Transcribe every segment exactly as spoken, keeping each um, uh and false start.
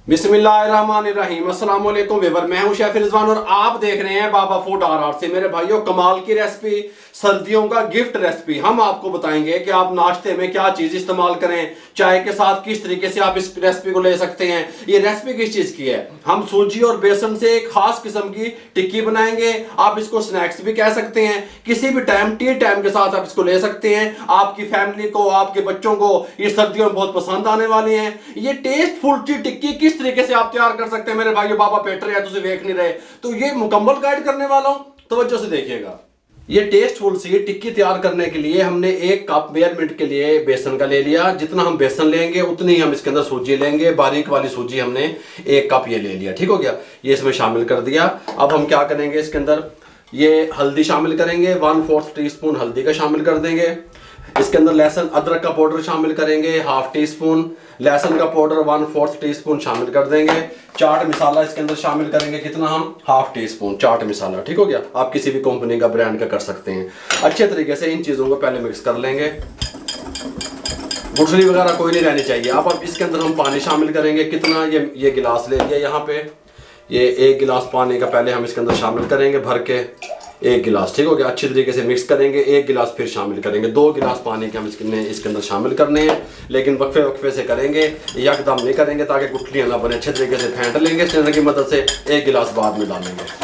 बिस्मिल्लाहिर्रहमानिर्रहीम। अस्सलाम वालेकुम वीवर, मैं हूं शेफ रिजवान और आप देख रहे हैं बाबा फूड आर आर से। मेरे भाइयों, कमाल की रेसिपी, सर्दियों का गिफ्ट रेसिपी हम आपको बताएंगे कि आप नाश्ते में क्या चीज इस्तेमाल करें, चाय के साथ किस तरीके से आप इस रेसिपी को ले सकते हैं। ये रेसिपी किस चीज की है? हम सूजी और बेसन से एक खास किस्म की टिक्की बनाएंगे। आप इसको स्नैक्स भी कह सकते हैं, किसी भी टाइम टी टाइम के साथ आप इसको ले सकते हैं। आपकी फैमिली को, आपके बच्चों को ये सर्दियों में बहुत पसंद आने वाली है। ये टेस्टफुल टिक्की किस तरीके से आप तैयार कर सकते हैं मेरे भाइयों। बाबा पेट रहे हैं तो देख नहीं रहे, तो ये मुकम्मल गाइड करने वाला हूं, तवज्जो से देखिएगा। ये टेस्टफुल सी टिक्की तैयार करने के लिए हमने एक कप मेजरमेंट के लिए बेसन का ले लिया। जितना हम बेसन लेंगे उतनी हम इसके अंदर सूजी लेंगे। बारीक वाली सूजी हमने एक कप ये ले लिया, ठीक हो गया। ये इसमें शामिल कर दिया। अब हम क्या करेंगे, इसके अंदर ये हल्दी शामिल करेंगे, वन फोर्थ टी स्पून हल्दी का शामिल कर देंगे। इसके अंदर लहसुन अदरक का पाउडर शामिल करेंगे, हाफ टी स्पून। लहसुन का powder one fourth teaspoon शामिल कर देंगे। चाट मसाला इसके अंदर शामिल करेंगे, कितना हम, half teaspoon chaat masala, ठीक हो गया। आप किसी भी कंपनी का ब्रांड का कर सकते हैं। अच्छे तरीके से इन चीज़ों को पहले मिक्स कर लेंगे। गुठली वगैरह कोई नहीं रहनी चाहिए। अब अब इसके अंदर हम पानी शामिल करेंगे, कितना, ये ये गिलास ले लिया यहाँ पे। ये एक गिलास पानी का पहले हम इसके अंदर शामिल करेंगे भर के, एक गिलास, ठीक हो गया। अच्छी तरीके से मिक्स करेंगे, एक गिलास फिर शामिल करेंगे। दो गिलास पानी के हम इसके इसके अंदर शामिल करने हैं, लेकिन वक्फे वक्फे से करेंगे, यकदम नहीं करेंगे ताकि गुठलियाँ ना बने। अच्छे तरीके से फेंट लेंगे स्ट्रेनर की मदद से। एक गिलास बाद में डालेंगे।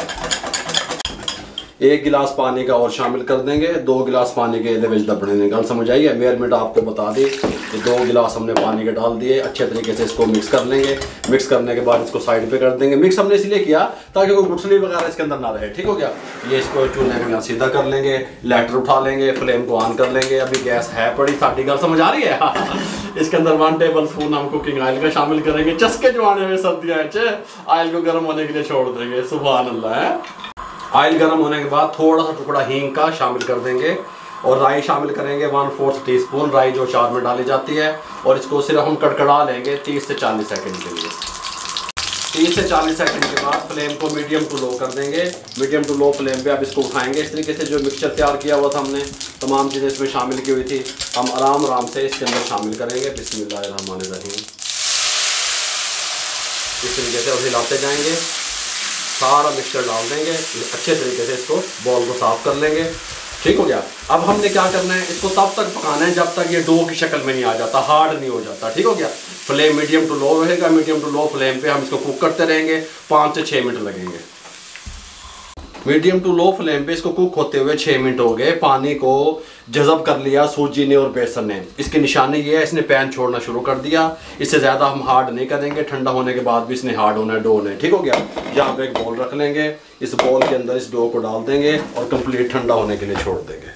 एक गिलास पानी का और शामिल कर देंगे। दो गिलास पानी के दबने देंगे। गल समझ आई है? मेजरमेंट आपको बता दी कि दो गिलास हमने पानी के डाल दिए। अच्छे तरीके से इसको मिक्स कर लेंगे। मिक्स करने के बाद इसको साइड पे कर देंगे। मिक्स हमने इसलिए किया ताकि कोई गुठली वगैरह इसके अंदर ना रहे, ठीक हो गया। ये इसको चूल्हे में सीधा कर लेंगे, लाइटर उठा लेंगे, फ्लेम को ऑन कर लेंगे। अभी गैस है पड़ी, साड़ी गल समझ आ रही है? इसके अंदर वन टेबल स्पून हम कुकिंग ऑयल का शामिल करेंगे। चस्के जमाने में सर्दियाँ ऑयल को गर्म होने के लिए छोड़ देंगे। सुभान अल्लाह है। ऑयल गर्म होने के बाद थोड़ा सा टुकड़ा हींग का शामिल कर देंगे और राई शामिल करेंगे, वन फोर्थ टी स्पून राई जो चाट में डाली जाती है। और इसको सिर्फ हम कड़कड़ा लेंगे तीस से चालीस सेकंड के लिए। तीस से चालीस सेकंड के बाद फ्लेम को मीडियम टू लो कर देंगे। मीडियम टू लो फ्लेम पे अब इसको उठाएंगे। इस तरीके से जो मिक्सचर तैयार किया हुआ था हमने, तमाम चीज़ें इसमें शामिल की हुई थी, हम आराम आराम से इसके अंदर शामिल करेंगे। बिस्मिल्लाहिर्रहमानिर्रहीम। इस तरीके से अब हिलाते जाएंगे, सारा मिक्सचर डाल देंगे। अच्छे तरीके से इसको बॉल को साफ कर लेंगे, ठीक हो गया। अब हमने क्या करना है, इसको तब तक पकाना है जब तक ये डो की शक्ल में नहीं आ जाता, हार्ड नहीं हो जाता, ठीक हो गया। फ्लेम मीडियम टू लो रहेगा। मीडियम टू लो फ्लेम पे हम इसको कुक करते रहेंगे। पाँच से छः मिनट लगेंगे। मीडियम टू लो फ्लेम पे इसको कुक होते हुए छः मिनट हो गए। पानी को जज़ब कर लिया सूजी ने और बेसन ने। इसकी निशानी ये है, इसने पैन छोड़ना शुरू कर दिया। इससे ज़्यादा हम हार्ड नहीं करेंगे, ठंडा होने के बाद भी इसने हार्ड होना है, डो ने, ठीक हो गया। यहाँ पे एक बोल रख लेंगे, इस बोल के अंदर इस डो को डाल देंगे और कंप्लीट ठंडा होने के लिए छोड़ देंगे।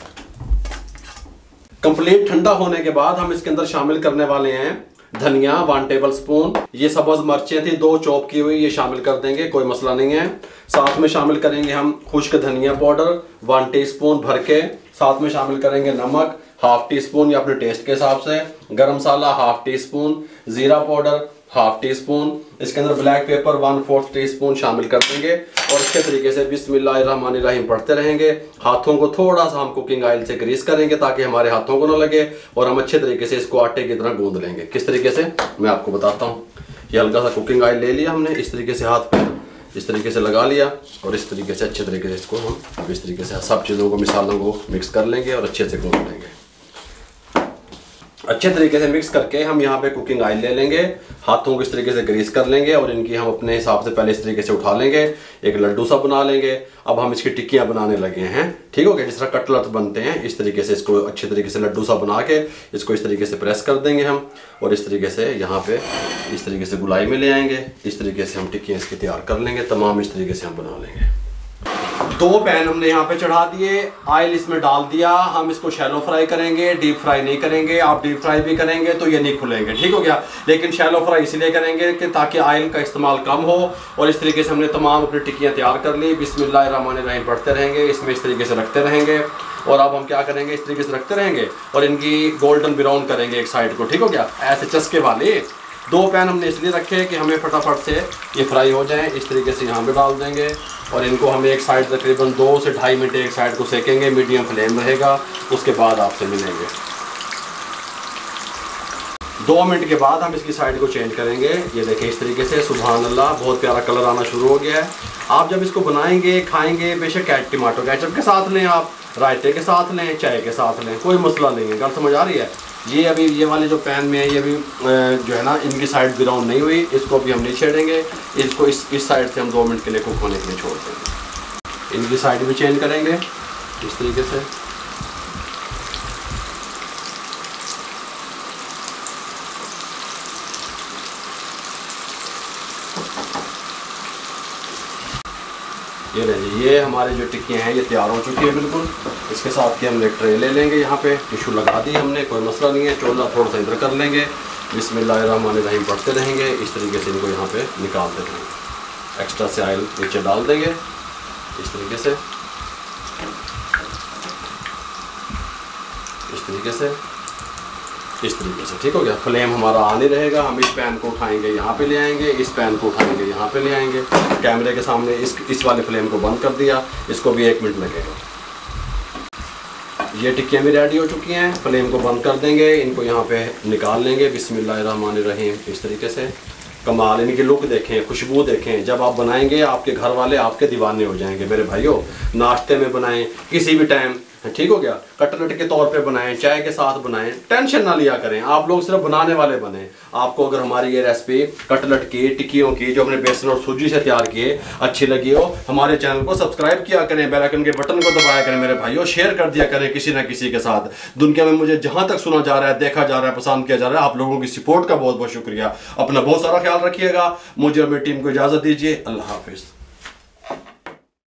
कंप्लीट ठंडा होने के बाद हम इसके अंदर शामिल करने वाले हैं धनिया वन टेबल स्पून। ये सब्ज मिर्चें थी दो चॉप की हुई, ये शामिल कर देंगे, कोई मसला नहीं है। साथ में शामिल करेंगे हम खुश्क धनिया पाउडर वन टीस्पून भर के। साथ में शामिल करेंगे नमक हाफ टी स्पून या अपने टेस्ट के हिसाब से। Garam masala half teaspoon, जीरा पाउडर हाफ टी स्पून। इसके अंदर black pepper one fourth teaspoon शामिल कर देंगे और अच्छे तरीके से बिस्मिल्लाहिर्रहमानिर्रहीम पढ़ते रहेंगे। हाथों को थोड़ा सा हम कुकिंग ऑयल से ग्रीस करेंगे ताकि हमारे हाथों को ना लगे और हम अच्छे तरीके से इसको आटे की तरह गूंद लेंगे। किस तरीके से मैं आपको बताता हूँ। ये हल्का सा कुकिंग ऑयल ले लिया हमने, इस तरीके से हाथ पे इस तरीके से लगा लिया और इस तरीके से अच्छे तरीके से इसको हम इस तरीके से सब चीज़ों को, मिसालों को मिक्स कर लेंगे और अच्छे से गूंद लेंगे। अच्छे तरीके से मिक्स करके हम यहाँ पे कुकिंग ऑयल ले लेंगे, हाथों को इस तरीके से ग्रीस कर लेंगे और इनकी हम अपने हिसाब से पहले इस तरीके से उठा लेंगे, एक लड्डू सा बना लेंगे। अब हम इसकी टिक्कियाँ बनाने लगे हैं, ठीक हो गया। जिस तरह कटलेट बनते हैं इस तरीके से इसको अच्छे तरीके से लड्डू सा बना के इसको इस तरीके से प्रेस कर देंगे हम और इस तरीके से यहाँ पे इस तरीके से गुलाई में ले आएंगे। इस तरीके से हम टिक्कियाँ इसकी तैयार कर लेंगे, तमाम इस तरीके से हम बना लेंगे। दो पैन हमने यहाँ पे चढ़ा दिए, ऑयल इसमें डाल दिया। हम इसको शैलो फ्राई करेंगे, डीप फ्राई नहीं करेंगे। आप डीप फ्राई भी करेंगे तो ये नहीं खुलेंगे, ठीक हो गया। लेकिन शैलो फ्राई इसलिए करेंगे कि ताकि ऑयल का इस्तेमाल कम हो। और इस तरीके से हमने तमाम अपनी टिक्कियाँ तैयार कर ली। बिस्मिल्लाहिर्रहमानिर्रहीम पढ़ते रहेंगे, इसमें इस तरीके से रखते रहेंगे। और अब हम क्या करेंगे, इस तरीके से रखते रहेंगे और इनकी गोल्डन ब्राउन करेंगे एक साइड को, ठीक हो गया। ऐसे चस्के वाले दो पैन हमने इसलिए रखे कि हमें फटाफट से ये फ्राई हो जाएं। इस तरीके से यहाँ पे डाल देंगे और इनको हम एक साइड तकरीबन दो से ढाई मिनट एक साइड को सेकेंगे। मीडियम फ्लेम रहेगा, उसके बाद आपसे मिलेंगे। दो मिनट के बाद हम इसकी साइड को चेंज करेंगे। ये देखें इस तरीके से, सुभान अल्लाह, बहुत प्यारा कलर आना शुरू हो गया है। आप जब इसको बनाएंगे खाएंगे बेशक टमाटो केचप के साथ लें, आप रायते के साथ लें, चाय के साथ लें, कोई मसला नहीं है। गल समझ आ रही है? ये अभी ये वाले जो पैन में है ये अभी जो है ना इनकी साइड ब्राउन नहीं हुई, इसको भी हम नहीं छेड़ेंगे। इसको इस इस साइड से हम दो मिनट के लिए कुक होने के लिए छोड़ देंगे। इनकी साइड भी चेंज करेंगे इस तरीके से। ये लीजिए, ये हमारे जो टिक्कियाँ हैं ये तैयार हो चुकी है बिल्कुल। इसके साथ की हम एक ट्रे ले लेंगे, यहाँ पे टिशू लगा दी हमने, कोई मसला नहीं है। चोला थोड़ा सा इधर कर लेंगे, बिस्मिल्लाहिर्रहमानिर्रहीम पढ़ते रहेंगे। इस तरीके से इनको यहाँ पे निकालते रहेंगे। एक्स्ट्रा से ऑयल नीचे डाल देंगे इस तरीके से, इस तरीके से, इस तरीके से। ठीक हो गया। फ्लेम हमारा ऑन ही रहेगा। हम इस पैन को उठाएंगे यहाँ पे ले आएंगे, इस पैन को उठाएंगे यहाँ पे ले आएंगे। कैमरे के सामने इस इस वाले फ्लेम को बंद कर दिया। इसको भी एक मिनट लगेगा। ये टिक्कियाँ भी रेडी हो चुकी हैं। फ्लेम को बंद कर देंगे, इनको यहाँ पे निकाल लेंगे बिस्मिल्लाहिर्रहमानिर्रहीम इस तरीके से। कमाल, इनकी लुक देखें, खुशबू देखें। जब आप बनाएंगे आपके घर वाले आपके दीवाने हो जाएंगे मेरे भाइयों। नाश्ते में बनाएं, किसी भी टाइम, ठीक हो गया। कटलेट के तौर पे बनाएं, चाय के साथ बनाएं, टेंशन ना लिया करें। आप लोग सिर्फ बनाने वाले बने। आपको अगर हमारी ये रेसिपी कटलेट की, टिक्कियों की जो हमने बेसन और सूजी से तैयार किए अच्छी लगी हो, हमारे चैनल को सब्सक्राइब किया करें, बेल आइकन के बटन को दबाया करें मेरे भाइयों, शेयर कर दिया करें किसी ना किसी के साथ। दुनिया में मुझे जहां तक सुना जा रहा है, देखा जा रहा है, पसंद किया जा रहा है, आप लोगों की सपोर्ट का बहुत बहुत शुक्रिया। अपना बहुत सारा ख्याल रखिएगा। मुझे और मेरी टीम को इजाजत दीजिए। अल्लाह हाफिज।